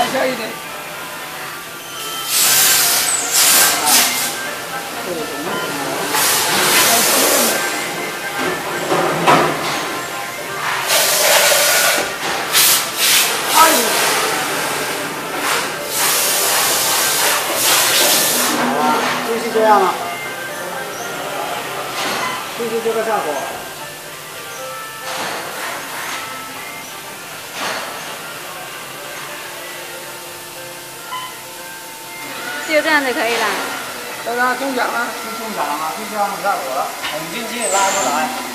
抬小一点。 就是这样了，就是这个效果。 就这样就可以了。 让它中奖了， 就中奖了，就这样的效果了，捅进去拉出来。